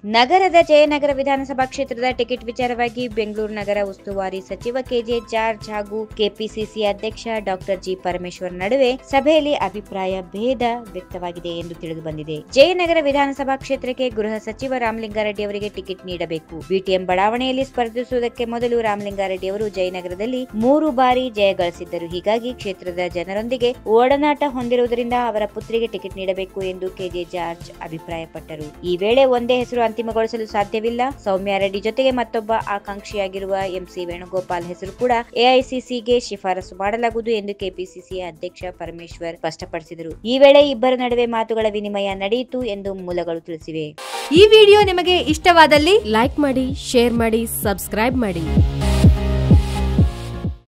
ನಗರದ ಜಯನಗರ ವಿಧಾನಸಭಾ ಕ್ಷೇತ್ರದ ಟಿಕೆಟ್ ವಿಚಾರವಾಗಿ ಬೆಂಗಳೂರು ನಗರ ಉಸ್ತುವಾರಿ ಸಚಿವ ಕೆಜೆ ಜಾರ್ಜ್ ಹಾಗೂ ಕೆಪಿಸಿಸಿ ಅಧ್ಯಕ್ಷ ಡಾಕ್ಟರ್ ಜಿ ಪರಮೇಶ್ವರ್ ನಡುವೆ ಸಭೆಯಲ್ಲಿ ಅಭಿಪ್ರಾಯ ಭೇದ ವ್ಯಕ್ತವಾಗಿದೆ ಎಂದು ತಿಳಿದು ಬಂದಿದೆ. ಜಯನಗರ ವಿಧಾನಸಭಾ ಕ್ಷೇತ್ರಕ್ಕೆ ಗೃಹ ಸಚಿವ ರಾಮಲಿಂಗಾರೆಡ್ಡಿ ಅವರಿಗೆ ಟಿಕೆಟ್ ನೀಡಬೇಕು. ಬಿಟಿಎಂ ಬಡಾವಣೆಯಲ್ಲಿ ಸ್ಪರ್ಧಿಸುವುದಕ್ಕೆ ಮೊದಲು ರಾಮಲಿಂಗಾರೆಡ್ಡಿ ಅವರು ಜಯನಗರದಲ್ಲಿ 3 ಬಾರಿ ಜಯ ಗಳಿಸಿದ್ದರು. ಹೀಗಾಗಿ ಕ್ಷೇತ್ರದ ಜನರೊಂದಿಗೆ ಒಡನಾಟ ಹೊಂದಿರುವುದರಿಂದ ಅವರ ಪುತ್ರಿಗೆ ಟಿಕೆಟ್ ನೀಡಬೇಕು ಎಂದು ಕೆಜೆ ಜಾರ್ಜ್ ಅಭಿಪ್ರಾಯಪಟ್ಟರು. ಈ ವೇಳೆ ಒಂದೇ ಹೆಸರು ಅಂತಿಮಗೊಳಿಸಲು ಸಾಧ್ಯವಿಲ್ಲ. ಸೌಮ್ಯ ರೆಡ್ಡಿ ಜೊತೆಗೆ ಮತ್ತೊಬ್ಬ ಆಕಾಂಕ್ಷಿಯಾಗಿರುವ ಎಂಸಿ ವೇಣುಗೋಪಾಲ್ ಹೆಸರು ಕೂಡ ಎಐಸಿಸಿಗೆ ಶಿಫಾರಸು ಮಾಡಲಾಗುವುದು ಎಂದು ಕೆಪಿಸಿಸಿ ಅಧ್ಯಕ್ಷ ಪರಮೇಶ್ವರ್ ಸ್ಪಷ್ಟಪಡಿಸಿದರು. ಈ ವೇಳೆ ಇಬ್ಬರ ನಡುವೆ ಮಾತುಗಳ ವಿನಿಮಯ ನಡೆಯಿತು ಎಂದು ಮೂಲಗಳು ತಿಳಿಸಿವೆ. ಈ ವಿಡಿಯೋ ನಿಮಗೆ ಇಷ್ಟವಾದಲ್ಲಿ ಲೈಕ್ ಮಾಡಿ, ಶೇರ್ ಮಾಡಿ, ಸಬ್ಸ್ಕ್ರೈಬ್ ಮಾಡಿ.